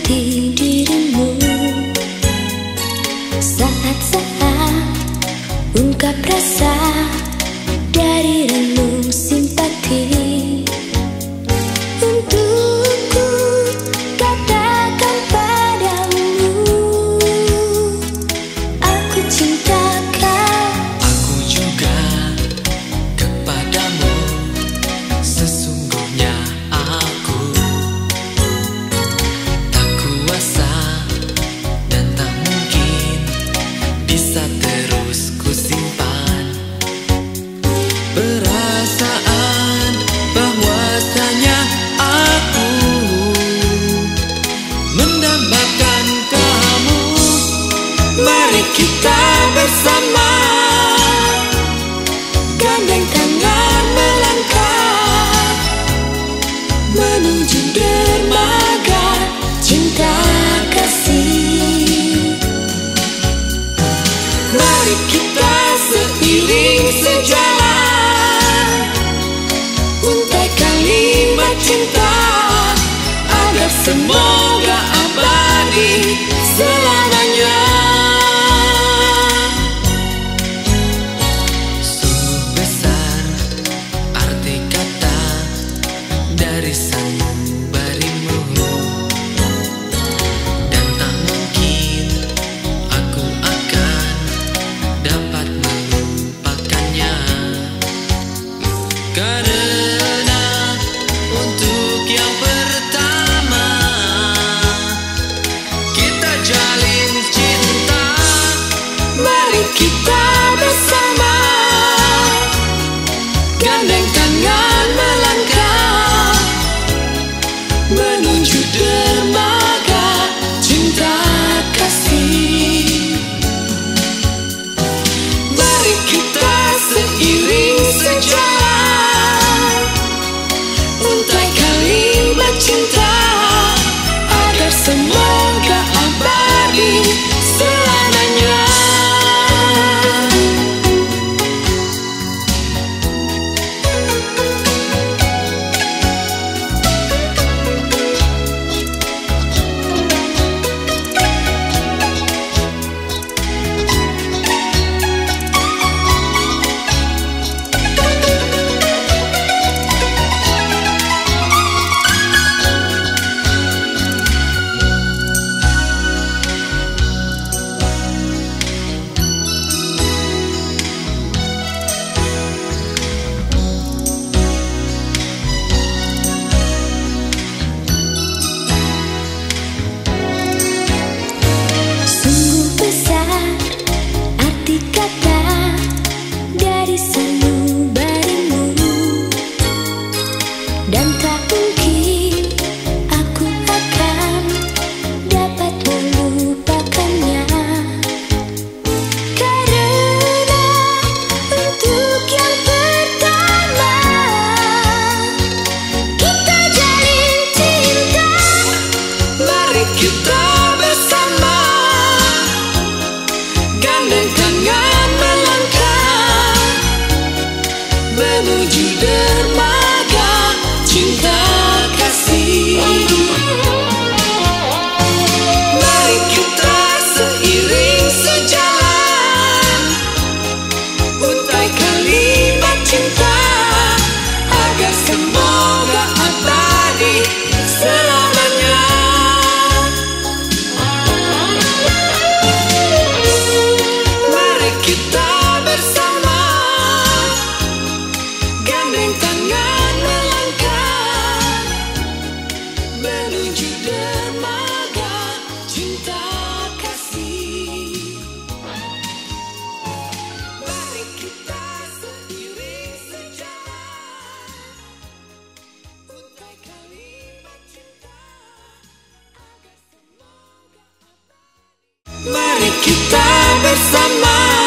hati dirimu. Saat-saat ungkap rasa dari relung simpati. Untukku katakan padamu, aku cinta kau. Aku juga kepadamu, sesungguhnya aku tak kuasa dan tak mungkin bisa terus kusimpan perasaan bahwasanya aku mendambakan kamu. Mari kita bersama Gandeng tangan melangkah menuju dermaga cinta kasih. Mari kita seiring sejalan, Untai kalimat cinta agar semoga abadi selamanya. Sungguh besar arti kata dari sanubarimu, dan tak mungkin aku akan dapat melupakannya. Karena untuk yang pertama kita jalin cinta. Mari kita bersama gandeng tangan melangkah menuju dermaga cinta kasih. Mari kita seiring sejalan, Untai kalimat cinta agar semoga abadi selamanya. Sungguh besar arti kata dari sanubarimu, dan tak mungkin aku akan dapat melupakannya. Karena untuk yang pertama kita jalin cinta. mari kita bersama gandeng tangan melangkah menuju dermaga cinta kasih. Mari kita seiring sejalan, untai kalimat cinta agar semoga abadi selamanya. Mari kita bersama gandeng tangan melangkah menuju dermaga cinta kasih. Mari kita seiring sejalan, untai kalimat cinta agar semoga abadi. Mari kita bersama